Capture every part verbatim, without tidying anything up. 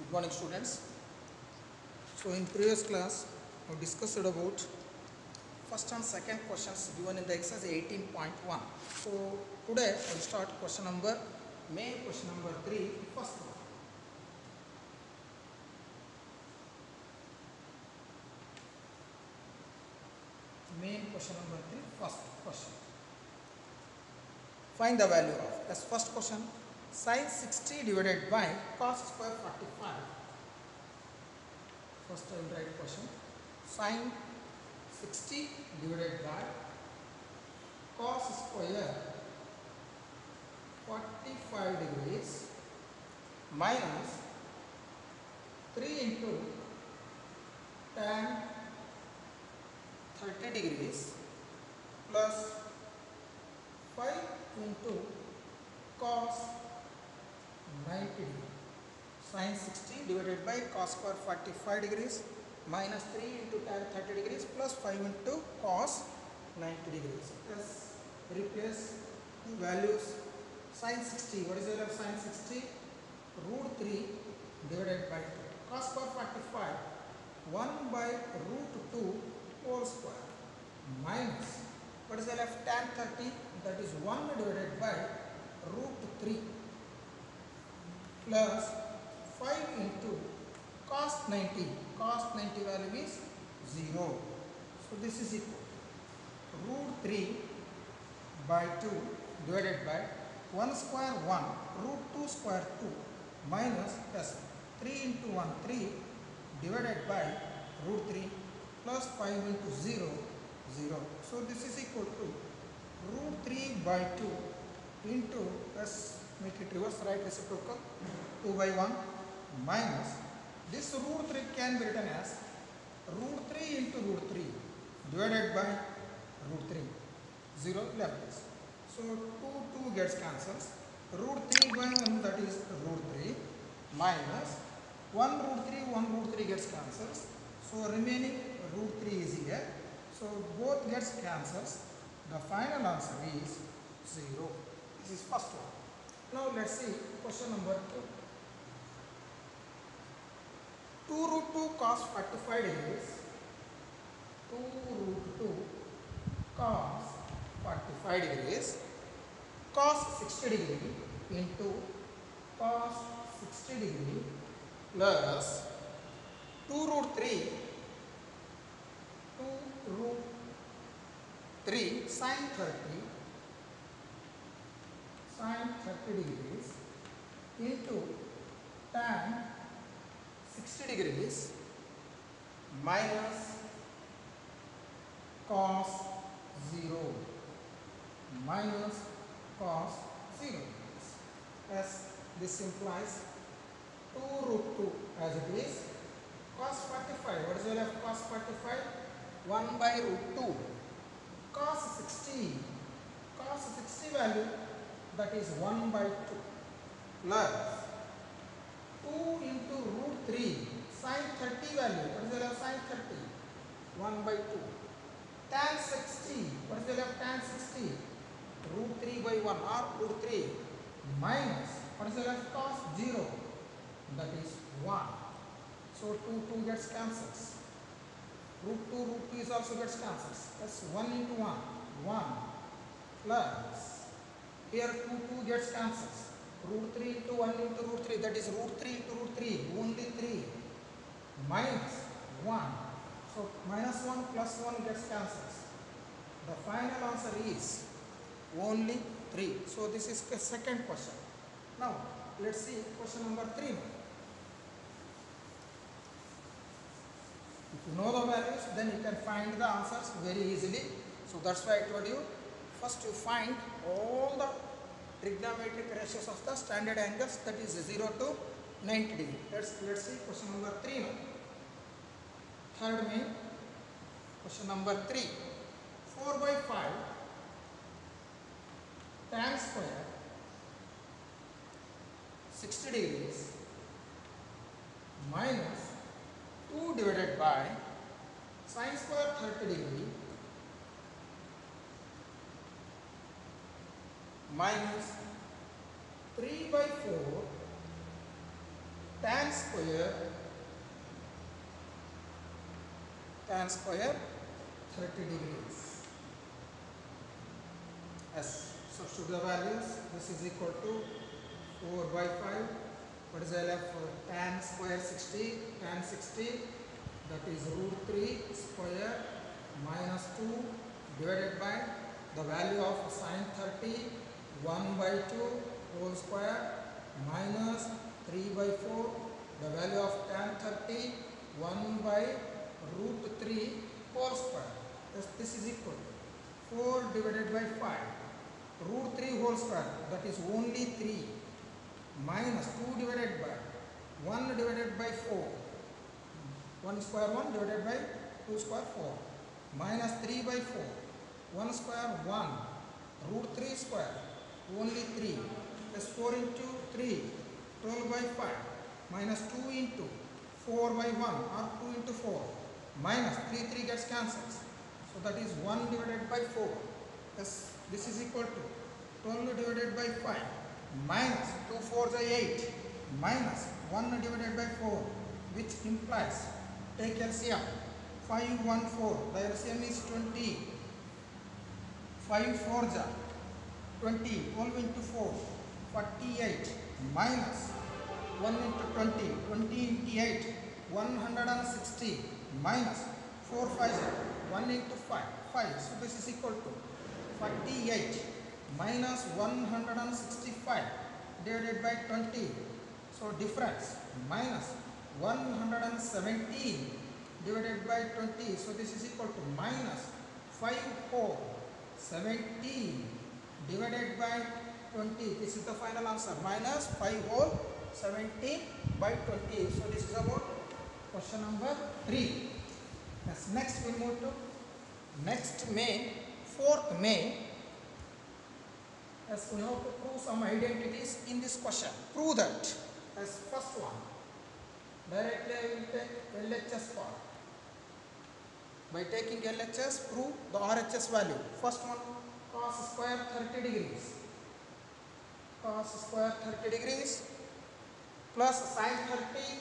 Good morning, students. So in previous class we discussed about first and second questions given in the exercise eighteen point one. So today we will start question number main question number three, first one. Main question number three, first question. Find the value of, as first question, sin sixty divided by cos square forty-five. First I will write question. Sin sixty divided by cos square forty-five degrees minus three into tan thirty degrees plus five into cos ninety degrees. Sin sixty divided by cos square forty-five degrees minus three into tan thirty degrees plus five into cos ninety degrees. Let's replace the values. Sin sixty, what is the value of sin sixty? Root three divided by two. Cos square forty-five, one by root two whole square minus, what is the value of tan thirty? That is one divided by root three plus five into cos ninety. Cos ninety value is zero. So this is equal to root three by two divided by one square one, root two square two minus plus three into one, three divided by root three plus five into zero, zero. So this is equal to root three by two into, let's make it reverse, right reciprocal, two by one minus, this root three can be written as root three into root three divided by root three, zero left is. So two, two gets cancels, root three by one, that is root three minus one root three, one root three gets cancels, so remaining root three is here, so both gets cancels, the final answer is zero. This is first one. Now let's see question number two. two root two cos forty-five degrees, two root two cos forty-five degrees, cos sixty degree into cos sixty degree plus two root three, two root three sin thirty, sin thirty degrees into tan sixty degrees minus cos zero, minus cos zero. As this implies two root two as it is, cos forty-five, what is the value of cos forty-five? one by root two, cos sixty, cos sixty value, that is one by two plus two into root three sin thirty value, what is the value of sin thirty? one by two, tan sixty, what is the value of tan sixty? root three by one or root three minus, what is the value of cos zero? That is one. So two, two gets cancels. Root two, root two is also gets cancels. That's one into one, one plus, here two, two gets cancels. Root three into one into root three, that is root three into root three, only three minus one. So minus one plus one gets cancels. The final answer is only three. So this is the second question. Now let's see question number three. If you know the values, then you can find the answers very easily. So that's why I told you, first you find all the trigonometric ratios of the standard angles, that is zero to ninety degree. Let's, let's see question number three now. Third main, question number three. four by five tan square sixty degrees minus two divided by sin square thirty degree minus three by four tan square, tan square thirty degrees. As substitute the values, this is equal to four by five. What is the value of tan square sixty? Tan sixty, that is root three square minus two divided by the value of sine thirty, one by two whole square minus three by four, the value of tan thirty, one by root three whole square. Yes, this is equal to four divided by five, root three whole square, that is only three, minus two divided by one divided by four, one square one divided by two square four, minus three by four, one square one, root three square, only three, plus four into three, twelve by five, minus two into four by one or two into four, minus three, three gets cancelled. So that is one divided by four. Yes, this is equal to twelve divided by five, minus two fours are eight, minus one divided by four, which implies, take L C M, five, one, four, the L C M is twenty, five fours are twenty, twelve into four, forty-eight, minus one into twenty, twenty into eight, one hundred sixty, minus four fives are one into five, five, so this is equal to forty-eight minus one hundred sixty-five divided by twenty, so difference minus one hundred seventeen divided by twenty, so this is equal to minus five whole seventeen divided by twenty, this is the final answer, minus five whole seventeen by twenty. So this is about question number three. Yes, next we move to next main, fourth main. As we have to prove some identities in this question. Prove that. As first one, directly I will take L H S part. By taking L H S, prove the R H S value. First one, cos square thirty degrees. Cos square thirty degrees plus sin thirty.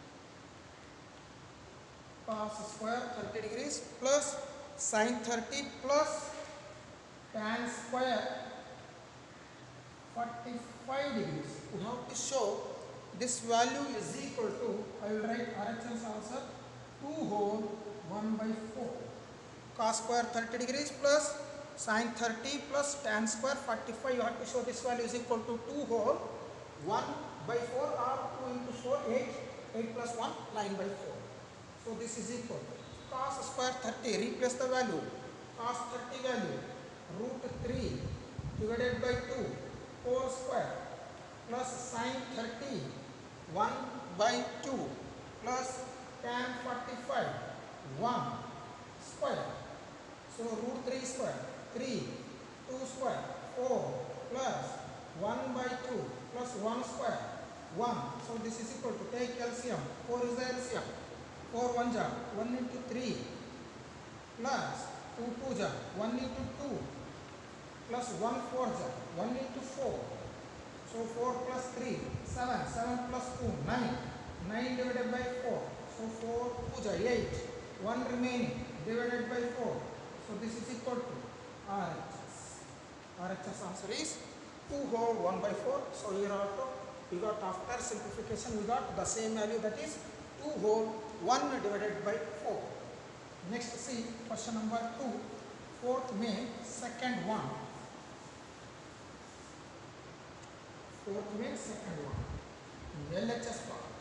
Cos square thirty degrees plus sin thirty plus tan square forty-five degrees. We have to show this value is equal to, I will write R H S answer, two whole one by four. Cos square thirty degrees plus sin thirty plus tan square forty-five. You have to show this value is equal to two whole one by four or two into four, eight, eight plus one, nine by four. So this is equal to cos square thirty, replace the value, cos thirty value, root three divided by two whole square plus sin thirty, one by two plus tan forty-five, one square. So root three square, three, two square, four plus one by two plus one square, one. So this is equal to, take L C M, four is the L C M, four ones are one into three plus two twos are one into two plus one fours are one into four. So four plus three, seven, seven plus two, nine, nine divided by four. So four twos are eight, one remaining divided by four. So this is equal to R H S. R H S answer is two whole one by four. So here also we got, after simplification, we got the same value, that is two whole one divided by four. Next see question number two, fourth main, second one. Fourth main, second one. L H S part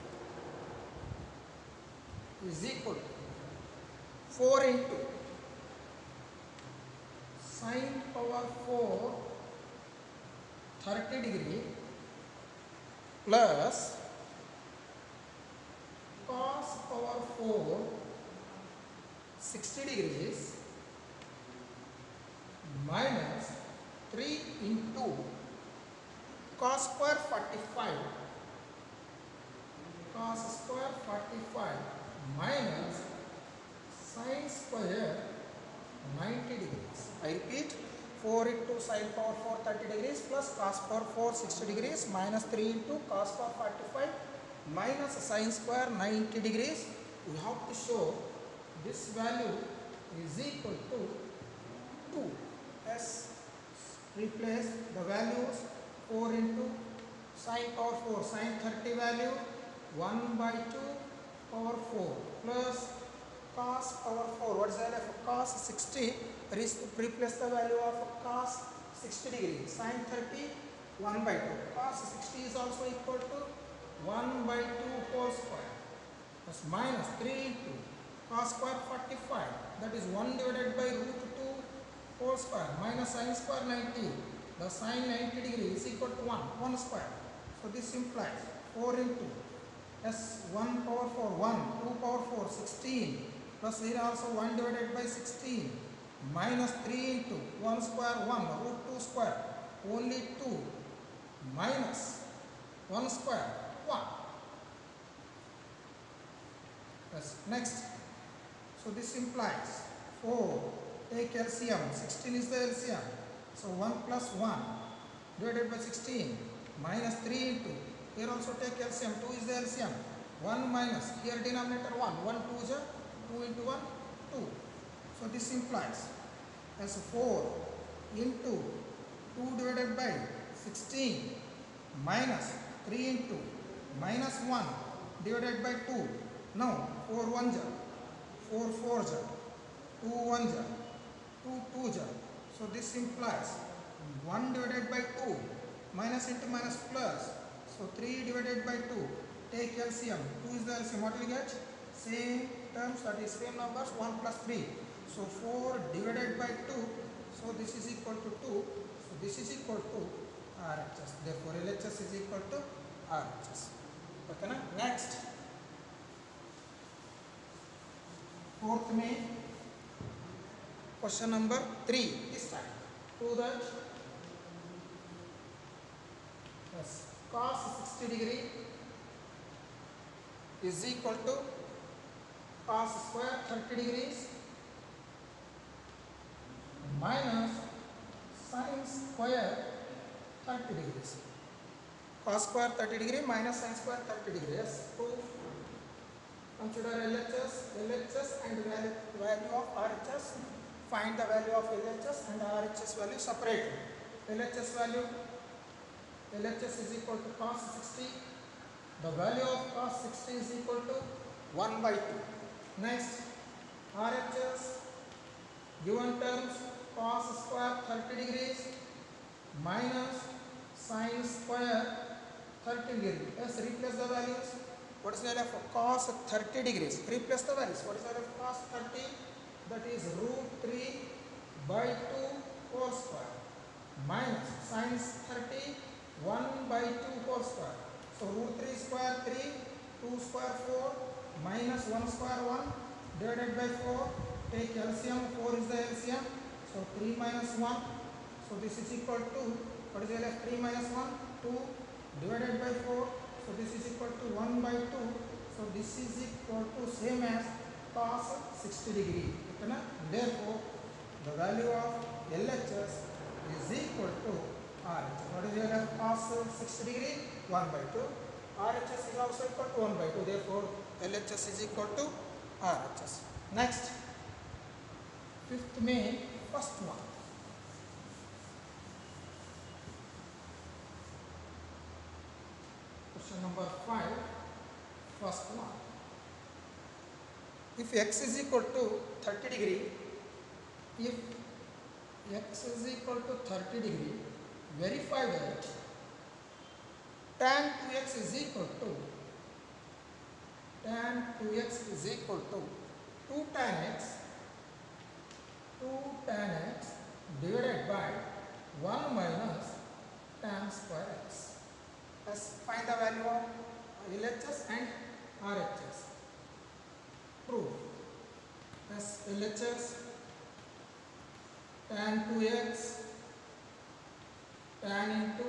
is equal to four into sin power four thirty degree plus cos power four sixty degrees minus three into cos square forty-five, cos square forty-five minus sin square ninety degrees. I repeat, four into sin power four thirty degrees plus cos power four sixty degrees minus three into cos power forty-five minus sine square ninety degrees. We have to show this value is equal to two. As replace the values four into sine power four, sine thirty value one by two power four plus cos power four. What is the value of cos sixty? Replace the value of cos sixty degree. Sine thirty one by two. Cos sixty is also equal to one by two whole square. Plus minus three into cos square forty-five. That is one divided by root two whole square minus sine square ninety. The sine ninety degree is equal to one. one square. So this implies four into s one power four, one, two power four, sixteen, plus here also one divided by sixteen, minus three into one square, one, root two square, only two, minus one square, one. Yes. Next, so this implies four, take L C M, sixteen is the L C M, so one plus one divided by sixteen, minus three into, here also take L C M, two is the L C M, one minus, here denominator one, one two is a two into one, two. So this implies as four into two divided by sixteen minus three into minus one divided by two. Now four ones are, four fours are, two ones are, two twos are. So this implies one divided by two, minus into minus plus. So three divided by two, take L C M, two is the L C M, what will you get? Same terms, that is same numbers, one plus three. So four divided by two, so this is equal to two, so this is equal to R H S. Therefore L H S is equal to R H S. Okay, na? Next, fourth May, question number three this time. To that, yes, cos sixty degree is equal to cos square thirty degrees minus sine square thirty degrees. Cos square thirty degree minus sine square thirty degrees. Yes, proof. Consider L H S, L H S and value, value of R H S. Find the value of L H S and R H S value separately. L H S value, L H S is equal to cos sixty. The value of cos sixty is equal to one by two. Next, R H S, given terms cos square thirty degrees minus sine square thirty degrees. Yes, replace the values. What is the value of cos thirty degrees? Replace the values. What is the value of cos thirty? That is root three by two whole square minus sine thirty one by two whole square. So root three square three, two square four, minus one square one divided by four. Take L C M, four is the L C M. So three minus one. So this is equal to, what is the value of three minus one? two divided by four. So this is equal to one by two. So this is equal to same as cos sixty degree. Okay, na? Therefore, the value of L H S is equal to R H S. What is the value of cos sixty degree? one by two. R H S is also equal to one by two. Therefore, L H S is equal to R H S. Next, fifth May, first one. Question number five, first one. If x is equal to thirty degree, if x is equal to thirty degree, verify that tan two x is equal to, tan two x is equal to two tan x, two tan x divided by one minus tan square x. Let's find the value of L H S and R H S. Proof. As L H S, tan two x, tan into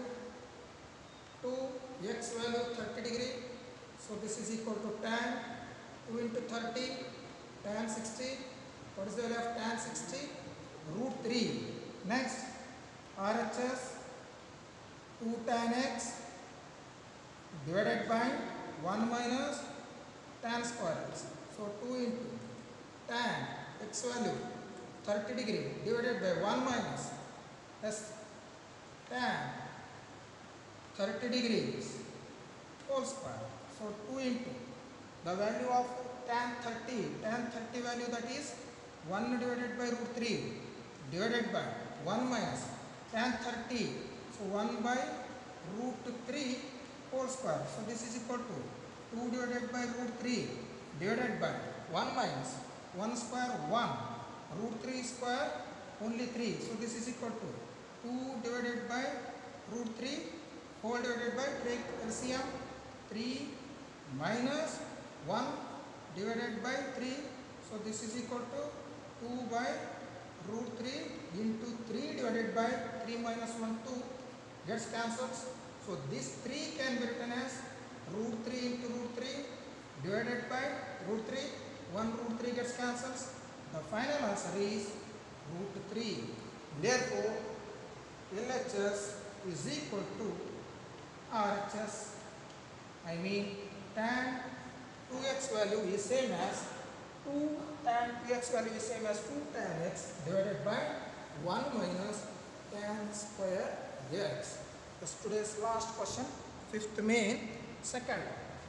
two, x value thirty degree. So this is equal to tan two into thirty, tan sixty. What is the value of tan sixty? Root three. Next, R H S, two tan x divided by one minus tan square x. So two into tan x value thirty degree divided by one minus s tan thirty degrees whole square. So two into the value of tan thirty, tan thirty value, that is one divided by root three divided by one minus tan thirty. So one by root three whole square. So this is equal to two divided by root three divided by one minus one square one, root three square only three. So this is equal to two divided by root three whole divided by, take L C M, three minus one divided by three. So this is equal to two by root three into three divided by three minus one, two, gets cancelled. So this three can be written as root three into root three divided by root three, one root three gets cancelled. The final answer is root three. Therefore L H S is equal to R H S. I mean tan two x value is same as two tan two x value is same as two tan x divided by one minus tan square x. That's today's last question, fifth main, second.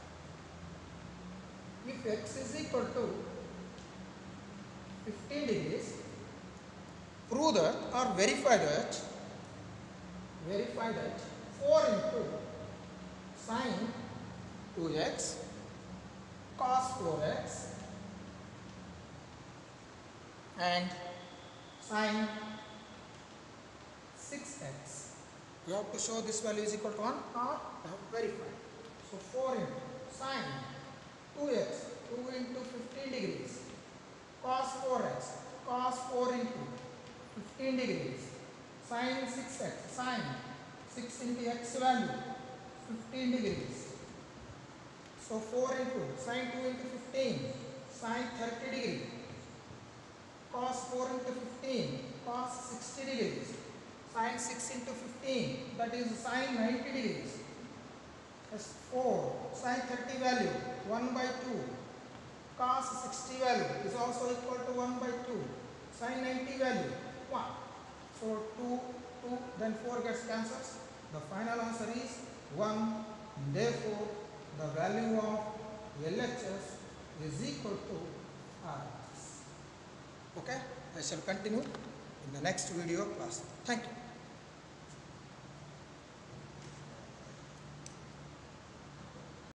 If x is equal to fifteen degrees, prove that or verify that verify that four into sine two x cos four x and sine six x. You have to show this value is equal to one or you have to verify. So four into sine two x, two into fifteen degrees, cos four x, cos four into fifteen degrees, sine six x, sine six into x value fifteen degrees. So four into sine two into fifteen, sine thirty degrees, cos four into fifteen, cos sixty degrees, sine six into fifteen, that is sine ninety degrees. As four, sine thirty value one by two, cos sixty value is also equal to one by two, sine ninety value one. So two, two, then four gets cancelled. The final answer is one. Therefore, the value of L H S is equal to R H S. Okay, I shall continue in the next video class. Thank you.